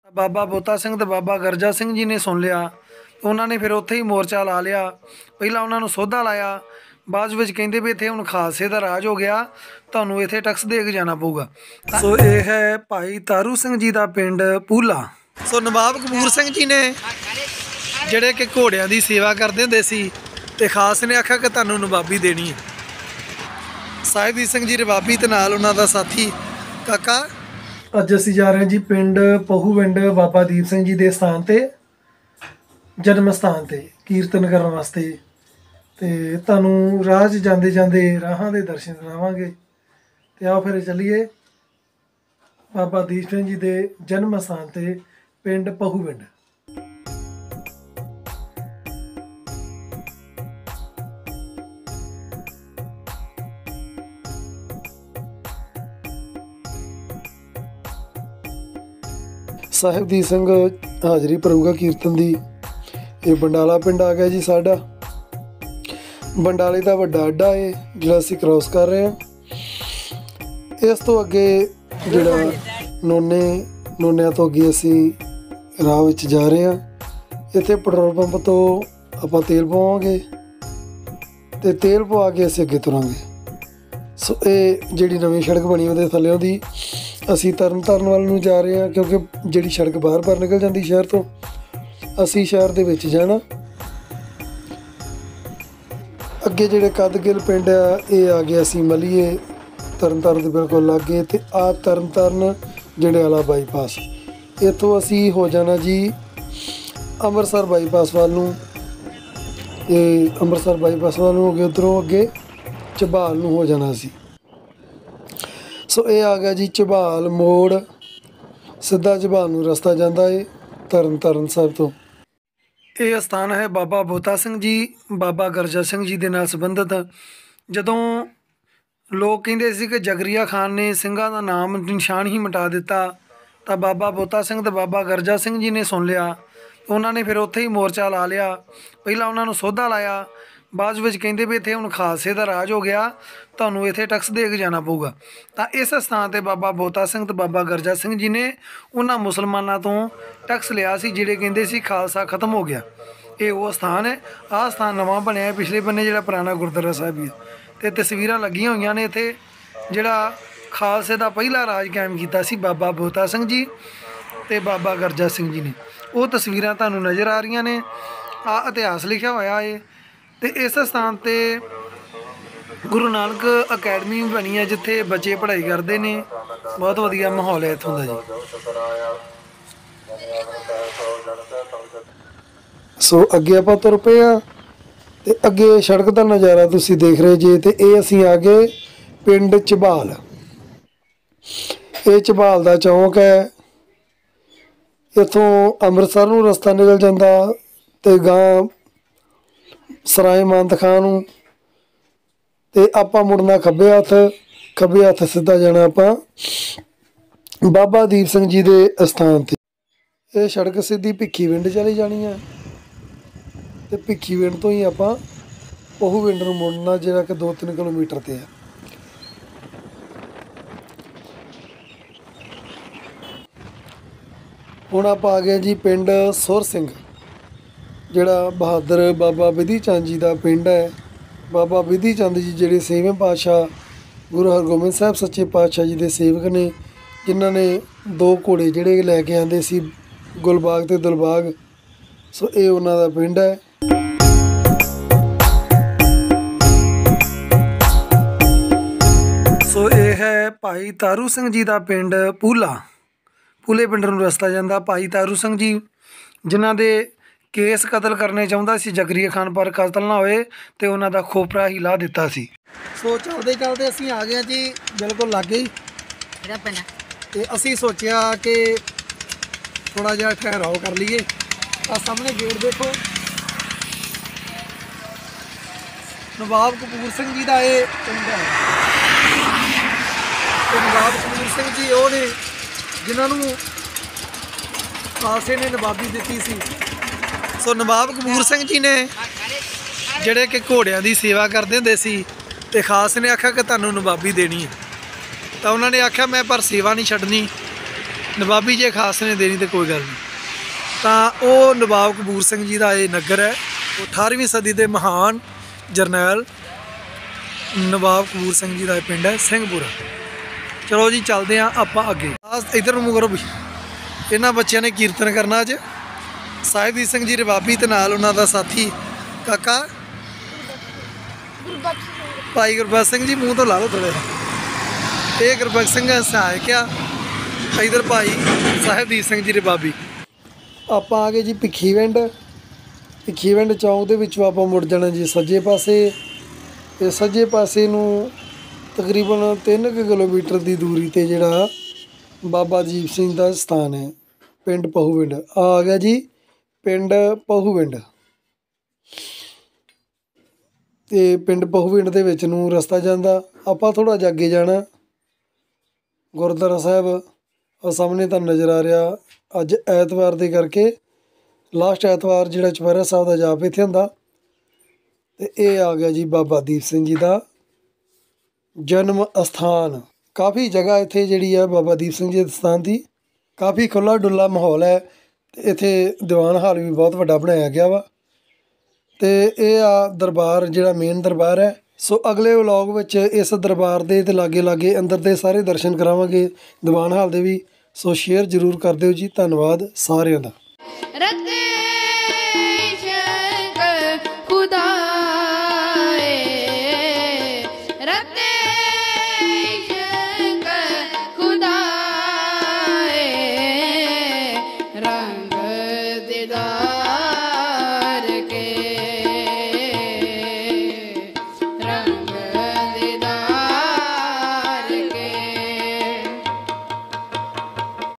ਬਾਬਾ ਬੋਤਾ ਸਿੰਘ ਤੇ ਬਾਬਾ ਗਰਜਾ ਸਿੰਘ ਜੀ ਨੇ ਸੁਣ ਲਿਆ। ਉਹਨਾਂ ਨੇ ਫਿਰ ਉੱਥੇ ਹੀ ਮੋਰਚਾ ਲਾ ਲਿਆ। ਪਹਿਲਾਂ ਉਹਨਾਂ ਨੂੰ ਸੋਧਾ ਲਾਇਆ, ਬਾਅਦ ਵਿੱਚ ਕਹਿੰਦੇ ਵੀ ਇੱਥੇ ਹੁਣ ਖਾਲਸੇ ਦਾ ਰਾਜ ਹੋ ਗਿਆ, ਤੁਹਾਨੂੰ ਇੱਥੇ ਟੈਕਸ ਦੇ ਕੇ ਜਾਣਾ ਪਊਗਾ। ਸੋ ਇਹ ਹੈ ਭਾਈ ਤਾਰੂ ਸਿੰਘ ਜੀ ਦਾ ਪਿੰਡ ਪੂਲਾ। ਸੋ ਨਵਾਬ ਕਪੂਰ ਸਿੰਘ ਜੀ ਨੇ ਜਿਹੜੇ ਕਿ ਘੋੜਿਆਂ ਦੀ ਸੇਵਾ ਕਰਦੇ ਹੁੰਦੇ ਸੀ ਤੇ ਖਾਸ ਨੇ ਆਖਿਆ ਕਿ ਤੁਹਾਨੂੰ ਨਵਾਬੀ ਦੇਣੀ ਹੈ। ਸਾਹਿਬਦੀਪ ਸਿੰਘ ਜੀ ਰਵਾਬੀ ਤੇ ਨਾਲ ਉਹਨਾਂ ਦਾ ਸਾਥੀ ਕਾਕਾ। ਅੱਜ ਅਸੀਂ ਜਾ ਰਹੇ ਹਾਂ ਜੀ ਪਿੰਡ ਪਹੂਵਿੰਡ ਬਾਬਾ ਦੀਪ ਸਿੰਘ ਜੀ ਦੇ ਸਥਾਨ ਤੇ, ਜਨਮ ਸਥਾਨ ਤੇ ਕੀਰਤਨ ਕਰਨ ਵਾਸਤੇ। ਤੇ ਤੁਹਾਨੂੰ ਰਾਹ 'ਚ ਜਾਂਦੇ ਜਾਂਦੇ ਰਾਹਾਂ ਦੇ ਦਰਸ਼ਨ ਕਰਾਵਾਂਗੇ। ਤੇ ਆਓ ਫਿਰ ਚੱਲੀਏ ਬਾਬਾ ਦੀਪ ਸਿੰਘ ਜੀ ਦੇ ਜਨਮ ਸਥਾਨ ਤੇ ਪਿੰਡ ਪਹੂਵਿੰਡ। ਸਾਹਿਬਦੀਪ ਸਿੰਘ ਹਾਜ਼ਰੀ ਭਰੂਗਾ ਕੀਰਤਨ ਦੀ। ਇਹ ਬੰਡਾਲਾ ਪਿੰਡ ਆ ਗਿਆ ਜੀ ਸਾਡਾ। ਬੰਡਾਲੇ ਦਾ ਵੱਡਾ ਅੱਡਾ ਹੈ ਜਿਹੜਾ ਅਸੀਂ ਕ੍ਰੋਸ ਕਰ ਰਹੇ ਹਾਂ। ਇਸ ਤੋਂ ਅੱਗੇ ਜਿਹੜਾ ਨੋਨਿਆਂ ਤੋਂ ਅੱਗੇ ਅਸੀਂ ਰਾਹ ਵਿੱਚ ਜਾ ਰਹੇ ਹਾਂ। ਇੱਥੇ ਪੈਟਰੋਲ ਪੰਪ ਤੋਂ ਆਪਾਂ ਤੇਲ ਪਵਾਵਾਂਗੇ ਤੇ ਤੇਲ ਪਵਾ ਕੇ ਅਸੀਂ ਅੱਗੇ ਤੁਰਾਂਗੇ। ਸੋ ਇਹ ਜਿਹੜੀ ਨਵੀਂ ਸੜਕ ਬਣੀ ਉਹਦੇ ਥੱਲਿਓਂ ਦੀ ਅਸੀਂ ਤਰਨਤਾਰਨ ਵੱਲ ਨੂੰ ਜਾ ਰਹੇ ਹਾਂ, ਕਿਉਂਕਿ ਜਿਹੜੀ ਸੜਕ ਬਾਹਰ ਨਿਕਲ ਜਾਂਦੀ ਸ਼ਹਿਰ ਤੋਂ, ਅਸੀਂ ਸ਼ਹਿਰ ਦੇ ਵਿੱਚ ਜਾਣਾ। ਅੱਗੇ ਜਿਹੜੇ ਕਦਗਿੱਲ ਪਿੰਡ ਆ ਇਹ ਆ ਗਿਆ ਅਸੀਂ ਮਲੀਏ ਤਰਨਤਾਰਨ ਦੇ ਬਿਲਕੁਲ ਲਾਗੇ। ਤੇ ਆ ਤਰਨਤਾਰਨ ਜਿਹੜੇ ਵਾਲਾ ਬਾਈਪਾਸ, ਇੱਥੋਂ ਅਸੀਂ ਹੋ ਜਾਣਾ ਜੀ ਅੰਮ੍ਰਿਤਸਰ ਬਾਈਪਾਸ ਵੱਲ ਨੂੰ। ਇਹ ਅੰਮ੍ਰਿਤਸਰ ਬਾਈਪਾਸ ਵੱਲ ਨੂੰ ਹੋ ਗਏ, ਉੱਧਰੋਂ ਅੱਗੇ ਝਬਾਲ ਨੂੰ ਹੋ ਜਾਣਾ ਸੀ। ਸੋ ਇਹ ਆ ਗਿਆ ਜੀ ਝਬਾਲ ਮੋੜ, ਸਿੱਧਾ ਝਬਾਲ ਨੂੰ ਰਸਤਾ ਜਾਂਦਾ ਹੈ ਤਰਨਤਾਰਨ ਸਾਹਿਬ ਤੋਂ। ਇਹ ਅਸਥਾਨ ਹੈ ਬਾਬਾ ਬੋਤਾ ਸਿੰਘ ਜੀ ਬਾਬਾ ਗਰਜਾ ਸਿੰਘ ਜੀ ਦੇ ਨਾਲ ਸੰਬੰਧਿਤ। ਜਦੋਂ ਲੋਕ ਕਹਿੰਦੇ ਸੀ ਕਿ ਜਗਰੀਆ ਖਾਨ ਨੇ ਸਿੰਘਾਂ ਦਾ ਨਾਮ ਨਿਸ਼ਾਨ ਹੀ ਮਿਟਾ ਦਿੱਤਾ, ਤਾਂ ਬਾਬਾ ਬੋਤਾ ਸਿੰਘ ਤੇ ਬਾਬਾ ਗਰਜਾ ਸਿੰਘ ਜੀ ਨੇ ਸੁਣ ਲਿਆ। ਉਹਨਾਂ ਨੇ ਫਿਰ ਉੱਥੇ ਹੀ ਮੋਰਚਾ ਲਾ ਲਿਆ। ਪਹਿਲਾਂ ਉਹਨਾਂ ਨੂੰ ਸੋਧਾ ਲਾਇਆ, ਬਾਅਦ ਵਿੱਚ ਕਹਿੰਦੇ ਵੀ ਇੱਥੇ ਹੁਣ ਖਾਲਸੇ ਦਾ ਰਾਜ ਹੋ ਗਿਆ, ਤੁਹਾਨੂੰ ਇੱਥੇ ਟੈਕਸ ਦੇ ਕੇ ਜਾਣਾ ਪਊਗਾ। ਤਾਂ ਇਸ ਸਥਾਨ 'ਤੇ ਬਾਬਾ ਬੋਤਾ ਸਿੰਘ ਤੇ ਬਾਬਾ ਗਰਜਾ ਸਿੰਘ ਜੀ ਨੇ ਉਹਨਾਂ ਮੁਸਲਮਾਨਾਂ ਤੋਂ ਟੈਕਸ ਲਿਆ ਸੀ ਜਿਹੜੇ ਕਹਿੰਦੇ ਸੀ ਖਾਲਸਾ ਖਤਮ ਹੋ ਗਿਆ। ਇਹ ਉਹ ਸਥਾਨ ਹੈ। ਆਹ ਸਥਾਨ ਨਵਾਂ ਬਣਿਆ ਪਿਛਲੇ ਬੰਨੇ ਜਿਹੜਾ ਪੁਰਾਣਾ ਗੁਰਦੁਆਰਾ ਸਾਹਿਬ ਹੀ ਹੈ। ਅਤੇ ਤਸਵੀਰਾਂ ਲੱਗੀਆਂ ਹੋਈਆਂ ਨੇ ਇੱਥੇ, ਜਿਹੜਾ ਖਾਲਸੇ ਦਾ ਪਹਿਲਾ ਰਾਜ ਕਾਇਮ ਕੀਤਾ ਸੀ ਬਾਬਾ ਬੋਤਾ ਸਿੰਘ ਜੀ ਅਤੇ ਬਾਬਾ ਗਰਜਾ ਸਿੰਘ ਜੀ ਨੇ। ਉਹ ਤਸਵੀਰਾਂ ਤੁਹਾਨੂੰ ਨਜ਼ਰ ਆ ਰਹੀਆਂ ਨੇ। ਆਹ ਇਤਿਹਾਸ ਲਿਖਿਆ ਹੋਇਆ ਹੈ। ਅਤੇ ਇਸ ਸਥਾਨ 'ਤੇ ਗੁਰੂ ਨਾਨਕ ਅਕੈਡਮੀ ਬਣੀ ਹੈ ਜਿੱਥੇ ਬੱਚੇ ਪੜ੍ਹਾਈ ਕਰਦੇ ਨੇ। ਬਹੁਤ ਵਧੀਆ ਮਾਹੌਲ ਹੈ ਇੱਥੋਂ ਦਾ ਜੀ। ਸੋ ਅੱਗੇ ਆਪਾਂ ਤੁਰ ਪਏ ਹਾਂ ਅਤੇ ਅੱਗੇ ਸੜਕ ਦਾ ਨਜ਼ਾਰਾ ਤੁਸੀਂ ਦੇਖ ਰਹੇ ਜੇ। ਅਤੇ ਇਹ ਅਸੀਂ ਆ ਗਏ ਪਿੰਡ ਝਬਾਲ। ਇਹ ਝਬਾਲ ਦਾ ਚੌਂਕ ਹੈ। ਇੱਥੋਂ ਅੰਮ੍ਰਿਤਸਰ ਨੂੰ ਰਸਤਾ ਨਿਕਲ ਜਾਂਦਾ ਅਤੇ ਗਾਂ ਸਰਾਏ ਮਾਨਤ ਖਾਂ ਨੂੰ। ਅਤੇ ਆਪਾਂ ਮੁੜਨਾ ਖੱਬੇ ਹੱਥ ਸਿੱਧਾ ਜਾਣਾ ਆਪਾਂ ਬਾਬਾ ਦੀਪ ਸਿੰਘ ਜੀ ਦੇ ਅਸਥਾਨ 'ਤੇ। ਇਹ ਸੜਕ ਸਿੱਧੀ ਭਿੱਖੀਵਿੰਡ ਚਲੀ ਜਾਣੀ ਹੈ ਅਤੇ ਭਿੱਖੀਵਿੰਡ ਤੋਂ ਹੀ ਆਪਾਂ ਪਹੂਵਿੰਡ ਨੂੰ ਮੁੜਨਾ, ਜਿਹੜਾ ਕਿ 2-3 ਕਿਲੋਮੀਟਰ 'ਤੇ ਹੈ। ਹੁਣ ਆਪਾਂ ਆ ਗਏ ਜੀ ਪਿੰਡ ਸੁਰ ਸਿੰਘ, ਜਿਹੜਾ ਬਹਾਦਰ ਬਾਬਾ ਬਿਧੀ ਚੰਦ ਜੀ ਦਾ ਪਿੰਡ ਹੈ। ਬਾਬਾ ਬਿਧੀ ਚੰਦ ਜੀ ਜਿਹੜੇ 6ਵੇਂ ਪਾਤਸ਼ਾਹ ਗੁਰੂ ਹਰਗੋਬਿੰਦ ਸਾਹਿਬ ਸੱਚੇ ਪਾਤਸ਼ਾਹ ਜੀ ਦੇ ਸੇਵਕ ਨੇ, ਜਿਨ੍ਹਾਂ ਨੇ 2 ਘੋੜੇ ਜਿਹੜੇ ਲੈ ਕੇ ਆਉਂਦੇ ਸੀ ਗੁਲਬਾਗ ਅਤੇ ਦਿਲਬਾਗ। ਸੋ ਇਹ ਉਹਨਾਂ ਦਾ ਪਿੰਡ ਹੈ। ਸੋ ਇਹ ਹੈ ਭਾਈ ਤਾਰੂ ਸਿੰਘ ਜੀ ਦਾ ਪਿੰਡ ਪੂਲਾ। ਪੂਲੇ ਪਿੰਡ ਨੂੰ ਰਸਤਾ ਜਾਂਦਾ। ਭਾਈ ਤਾਰੂ ਸਿੰਘ ਜੀ ਜਿਨ੍ਹਾਂ ਦੇ ਕੇਸ ਕਤਲ ਕਰਨੇ ਚਾਹੁੰਦਾ ਸੀ ਜਗਰੀਆ ਖਾਨ, ਪਰ ਕਤਲ ਨਾ ਹੋਏ ਅਤੇ ਉਹਨਾਂ ਦਾ ਖੋਪਰਾ ਹੀ ਲਾਹ ਦਿੱਤਾ ਸੀ। ਸੋ ਚੱਲਦੇ ਅਸੀਂ ਆ ਗਏ ਜੀ ਬਿਲਕੁਲ ਲਾਗੇ ਹੀ। ਅਤੇ ਅਸੀਂ ਸੋਚਿਆ ਕਿ ਥੋੜ੍ਹਾ ਜਿਹਾ ਠਹਿਰਾਓ ਕਰ ਲਈਏ। ਆਹ ਸਾਹਮਣੇ ਗੇਟ ਦੇਖੋ, ਨਵਾਬ ਕਪੂਰ ਸਿੰਘ ਜੀ ਦਾ ਇਹ ਪਿੰਡ ਹੈ। ਅਤੇ ਨਵਾਬ ਕਪੂਰ ਸਿੰਘ ਜੀ ਉਹ ਨੇ ਜਿਨ੍ਹਾਂ ਨੂੰ ਖਾਲਸੇ ਨੇ ਨਵਾਬੀ ਦਿੱਤੀ ਸੀ। ਸੋ ਨਵਾਬ ਕਪੂਰ ਸਿੰਘ ਜੀ ਨੇ ਜਿਹੜੇ ਕਿ ਘੋੜਿਆਂ ਦੀ ਸੇਵਾ ਕਰਦੇ ਹੁੰਦੇ ਸੀ ਅਤੇ ਖਾਲਸੇ ਨੇ ਆਖਿਆ ਕਿ ਤੁਹਾਨੂੰ ਨਵਾਬੀ ਦੇਣੀ ਹੈ। ਤਾਂ ਉਹਨਾਂ ਨੇ ਆਖਿਆ ਮੈਂ ਪਰ ਸੇਵਾ ਨਹੀਂ ਛੱਡਣੀ। ਨਵਾਬੀ ਜੇ ਖਾਸ ਨੇ ਦੇਣੀ ਤੇ ਕੋਈ ਗੱਲ ਨਹੀਂ। ਤਾਂ ਉਹ ਨਵਾਬ ਕਪੂਰ ਸਿੰਘ ਜੀ ਦਾ ਇਹ ਨਗਰ ਹੈ। 18ਵੀਂ ਸਦੀ ਦੇ ਮਹਾਨ ਜਰਨੈਲ ਨਵਾਬ ਕਪੂਰ ਸਿੰਘ ਜੀ ਦਾ ਇਹ ਪਿੰਡ ਹੈ ਸਿੰਘਪੁਰਾ। ਚਲੋ ਜੀ ਚੱਲਦੇ ਹਾਂ ਆਪਾਂ ਅੱਗੇ। ਇੱਧਰ ਨੂੰ ਕਰੋ ਵੀ। ਇਹਨਾਂ ਬੱਚਿਆਂ ਨੇ ਕੀਰਤਨ ਕਰਨਾ ਅੱਜ। ਸਾਹਿਬਦੀਪ ਸਿੰਘ ਜੀ ਰਬਾਬੀ ਤੇ ਨਾਲ ਉਹਨਾਂ ਦਾ ਸਾਥੀ ਕਾਕਾ ਭਾਈ ਗੁਰਬਖਸ਼ ਸਿੰਘ ਜੀ। ਮੂੰਹ ਤੋਂ ਲਾ ਲਓ ਥੋੜ੍ਹਾ ਜਿਹਾ। ਇਹ ਗੁਰਬਖਸ਼ ਸਿੰਘ ਸਹਾਇਕ ਆ। ਇੱਧਰ ਭਾਈ ਸਾਹਿਬਦੀਪ ਸਿੰਘ ਜੀ ਰਬਾਬੀ। ਆਪਾਂ ਆ ਗਏ ਜੀ ਭਿੱਖੀਵਿੰਡ। ਭਿੱਖੀਵਿੰਡ ਚੌਂਕ ਦੇ ਵਿੱਚੋਂ ਆਪਾਂ ਮੁੜ ਜਾਣਾ ਜੀ ਸੱਜੇ ਪਾਸੇ। ਤੇ ਸੱਜੇ ਪਾਸੇ ਨੂੰ ਤਕਰੀਬਨ 3 ਕਿਲੋਮੀਟਰ ਦੀ ਦੂਰੀ 'ਤੇ ਜਿਹੜਾ ਬਾਬਾ ਅਜੀਤ ਸਿੰਘ ਦਾ ਸਥਾਨ ਹੈ ਪਿੰਡ ਪਹੂਵਿੰਡ। ਆ ਗਿਆ ਜੀ ਪਿੰਡ ਪਹੂਵਿੰਡ। ਤੇ ਪਿੰਡ ਪਹੂਵਿੰਡ ਦੇ ਵਿੱਚ ਨੂੰ ਰਸਤਾ ਜਾਂਦਾ। ਆਪਾਂ ਥੋੜ੍ਹਾ ਜਿਹਾ ਅੱਗੇ ਜਾਣਾ। ਗੁਰਦੁਆਰਾ ਸਾਹਿਬ ਆ ਸਾਹਮਣੇ ਤੁਹਾਨੂੰ ਨਜ਼ਰ ਆ ਰਿਹਾ। ਅੱਜ ਐਤਵਾਰ ਦੇ ਕਰਕੇ ਲਾਸਟ ਐਤਵਾਰ ਜਿਹੜਾ ਚੁਪਹਿਰਾ ਸਾਹਿਬ ਦਾ ਜਾਪ ਇੱਥੇ ਹੁੰਦਾ। ਤੇ ਇਹ ਆ ਗਿਆ ਜੀ ਬਾਬਾ ਦੀਪ ਸਿੰਘ ਜੀ ਦਾ ਜਨਮ ਅਸਥਾਨ। ਕਾਫੀ ਜਗ੍ਹਾ ਇੱਥੇ ਜਿਹੜੀ ਆ ਬਾਬਾ ਦੀਪ ਸਿੰਘ ਜੀ ਦੇ ਸਥਾਨ ਦੀ। ਕਾਫੀ ਖੁੱਲ੍ਹਾ ਡੁੱਲਾ ਮਾਹੌਲ ਹੈ। ਅਤੇ ਇੱਥੇ ਦੀਵਾਨ ਹਾਲ ਵੀ ਬਹੁਤ ਵੱਡਾ ਬਣਾਇਆ ਗਿਆ ਵਾ। ਅਤੇ ਇਹ ਆ ਦਰਬਾਰ ਜਿਹੜਾ ਮੇਨ ਦਰਬਾਰ ਹੈ। ਸੋ ਅਗਲੇ ਵਲੋਗ ਵਿੱਚ ਇਸ ਦਰਬਾਰ ਦੇ ਅਤੇ ਲਾਗੇ ਲਾਗੇ ਅੰਦਰ ਦੇ ਸਾਰੇ ਦਰਸ਼ਨ ਕਰਾਵਾਂਗੇ, ਦੀਵਾਨ ਹਾਲ ਦੇ ਵੀ। ਸੋ ਸ਼ੇਅਰ ਜ਼ਰੂਰ ਕਰ ਦਿਓ ਜੀ। ਧੰਨਵਾਦ ਸਾਰਿਆਂ ਦਾ।